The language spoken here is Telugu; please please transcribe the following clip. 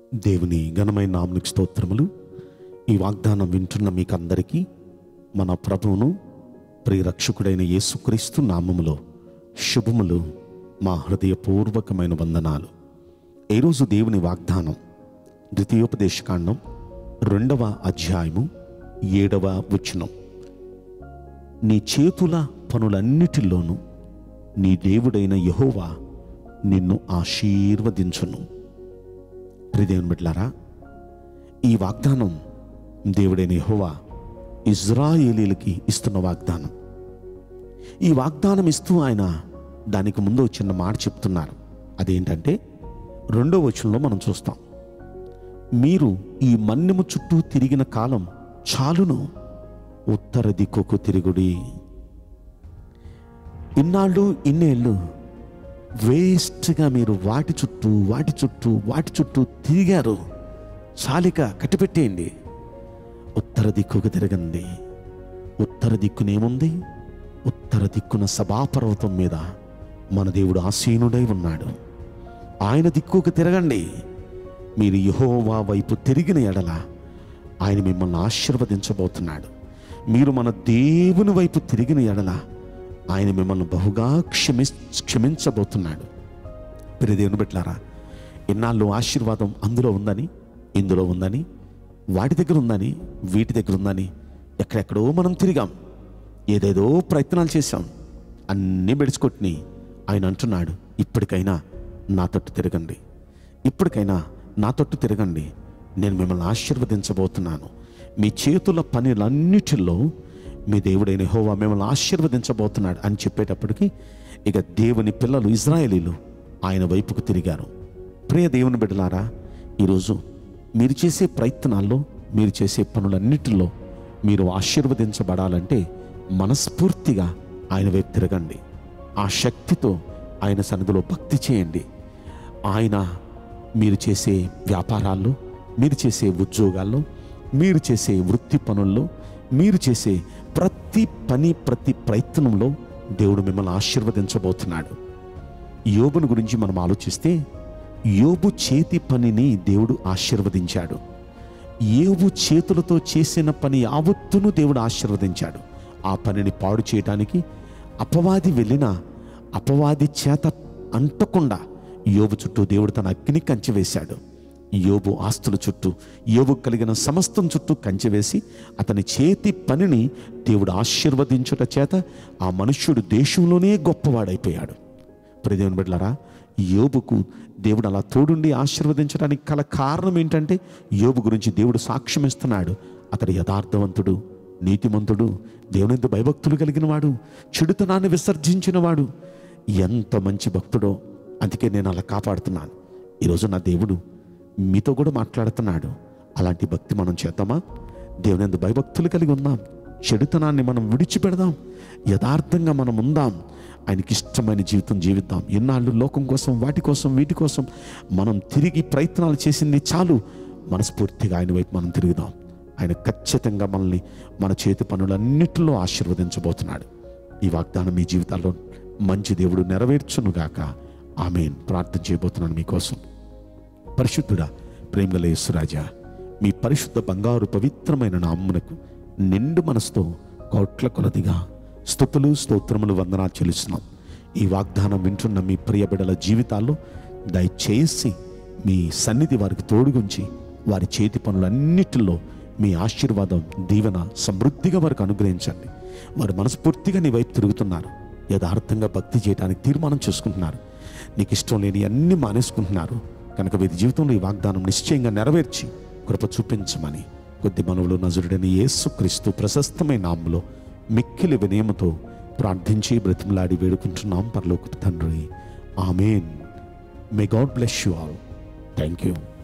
దేవుని ఘనమైన నామమునకు స్తోత్రములు. ఈ వాగ్దానం వింటున్న మీకందరికీ మన ప్రభువును ప్రియరక్షకుడైన యేసుక్రీస్తు నామములో శుభములు, మా హృదయపూర్వకమైన వందనాలు. ఈరోజు దేవుని వాగ్దానం ద్వితీయోపదేశకాండం 2వ అధ్యాయము 7వ వచనం. నీ చేతుల పనులన్నిటిలోనూ నీ దేవుడైన యెహోవా నిన్ను ఆశీర్వదించును. దేవుని బిడ్డలారా, ఈ వాగ్దానం దేవుడైన యెహోవా ఇజ్రాయేలీలకి ఇస్తున్న వాగ్దానం. ఈ వాగ్దానం ఇస్తూ ఆయన దానికి ముందు చిన్న మాట చెప్తున్నారు. అదేంటంటే 2వ వచనంలో మనం చూస్తాం, మీరు ఈ మన్యము చుట్టూ తిరిగిన కాలం చాలును, ఉత్తర దిక్కుకు తిరుగుడి. ఇన్నాళ్ళు ఇన్నేళ్ళు వేస్ట్గా మీరు వాటి చుట్టూ తిరిగారు. చాలిక కట్టిపెట్టేయండి, ఉత్తర దిక్కుకు తిరగండి. ఉత్తర దిక్కునేముంది? ఉత్తర దిక్కున సభాపర్వతం మీద మన దేవుడు ఆసీనుడై ఉన్నాడు. ఆయన దిక్కుకు తిరగండి. మీరు యెహోవా వైపు తిరిగిన ఎడల ఆయన మిమ్మల్ని ఆశీర్వదించబోతున్నాడు. మీరు మన దేవుని వైపు తిరిగిన ఎడల ఆయన మిమ్మల్ని బహుగా క్షమించబోతున్నాడు. దేవుని బిడ్డలారా, ఇన్నాళ్ళు ఆశీర్వాదం అందులో ఉందని, ఇందులో ఉందని, వాటి దగ్గర ఉందని, వీటి దగ్గర ఉందని ఎక్కడెక్కడో మనం తిరిగాం, ఏదేదో ప్రయత్నాలు చేశాం, అన్నీ బెడిచికొట్టిని. ఆయన అంటున్నాడు, ఇప్పటికైనా నా తట్టు తిరగండి, ఇప్పటికైనా నా తట్టు తిరగండి, నేను మిమ్మల్ని ఆశీర్వదించబోతున్నాను. మీ చేతుల పనులన్నిటిలో మీ దేవుడైన యెహోవా మిమ్మల్ని ఆశీర్వదించబోతున్నాడు అని చెప్పేటప్పటికి ఇక దేవుని పిల్లలు ఇజ్రాయేలీలు ఆయన వైపుకు తిరిగారు. ప్రియ దేవుని బిడ్డలారా, ఈరోజు మీరు చేసే ప్రయత్నాల్లో, మీరు చేసే పనులన్నిటిలో మీరు ఆశీర్వదించబడాలంటే మనస్ఫూర్తిగా ఆయన వైపు తిరగండి. ఆ శక్తితో ఆయన సన్నిధిలో భక్తి చేయండి. ఆయన మీరు చేసే వ్యాపారాల్లో, మీరు చేసే ఉద్యోగాల్లో, మీరు చేసే వృత్తి పనుల్లో, మీరు చేసే ప్రతి పని, ప్రతి ప్రయత్నంలో దేవుడు మిమ్మల్ని ఆశీర్వదించబోతున్నాడు. యోబుని గురించి మనం ఆలోచిస్తే, యోబు చేతి పనిని దేవుడు ఆశీర్వదించాడు. యోబు చేతులతో చేసిన పని యావత్తును దేవుడు ఆశీర్వదించాడు. ఆ పనిని పాడు చేయడానికి అపవాది వెళ్ళినా అపవాది చేత అంటకుండా యోబు చుట్టూ దేవుడు తన అగ్ని కంచె వేశాడు. యోబు ఆస్తుల చుట్టూ, యోబు కలిగిన సమస్తం చుట్టూ కంచె వేసి అతని చేతి పనిని దేవుడు ఆశీర్వదించుట చేత ఆ మనుష్యుడు దేశంలోనే గొప్పవాడైపోయాడు. దేవుని బిడ్డలారా, యోబుకు దేవుడు అలా తోడుండి ఆశీర్వదించడానికి గల కారణం ఏంటంటే, యోబు గురించి దేవుడు సాక్ష్యం ఇస్తున్నాడు. అతడు యథార్థవంతుడు, నీతిమంతుడు, దేవునితో భయభక్తులు కలిగిన వాడు, చెడుతనాన్ని విసర్జించిన వాడు. ఎంత మంచి భక్తుడో, అందుకే నేను అలా కాపాడుతున్నాను. ఈరోజు నా దేవుడు మీతో కూడా మాట్లాడుతున్నాడు. అలాంటి భక్తి మనం చేద్దామా? దేవునితో భయభక్తులు కలిగి ఉందాం. చెడుతనాన్ని మనం విడిచిపెడదాం. యథార్థంగా మనం ఉందాం. ఆయనకి ఇష్టమైన జీవితం జీవిద్దాం. ఎన్నాళ్ళు లోకం కోసం, వాటి కోసం, వీటి కోసం మనం తిరిగి ప్రయత్నాలు చేసింది చాలు. మనస్ఫూర్తిగా ఆయన వైపు మనం తిరుగుదాం. ఆయన ఖచ్చితంగా మనల్ని మన చేతి పనులన్నిటిలో ఆశీర్వదించబోతున్నాడు. ఈ వాగ్దానం మీ జీవితాల్లో మంచి దేవుడు నెరవేర్చునుగాక. ఆమేన్. ప్రార్థన చేయబోతున్నాను మీకోసం. పరిశుద్ధుడా, ప్రేమగల యేసురాజా, మీ పరిశుద్ధ బంగారు పవిత్రమైన నామమునకు నిండు మనసుతో కోట్ల కొలదిగా స్తుతులు, స్తోత్రములు, వందనాలు చెల్లిస్తున్నాం. ఈ వాగ్దానం వింటున్న మీ ప్రియ బిడ్డల జీవితాల్లో దయచేసి మీ సన్నిధి వారికి తోడుగుంచి వారి చేతి పనులన్నిటిలో మీ ఆశీర్వాదం, దీవెన సమృద్ధిగా వారికి అనుగ్రహించండి. వారు మనస్ఫూర్తిగా నీ వైపు తిరుగుతున్నారు. యథార్థంగా భక్తి చేయడానికి తీర్మానం చేసుకుంటున్నారు. నీకు ఇష్టం లేని అన్ని మానేసుకుంటున్నారు కనుక వీరి జీవితంలో ఈ వాగ్దానం నిశ్చయంగా నెరవేర్చి కృప చూపించమని కొద్ది మనవులు నజరుడైన యేసుక్రీస్తు ప్రశస్తమైన నామములో మిక్కిలి వినయముతో ప్రార్థించి బ్రతిమలాడి వేడుకుంటున్నాం పరలోకపు తండ్రి. Amen. May God bless you all. Thank you.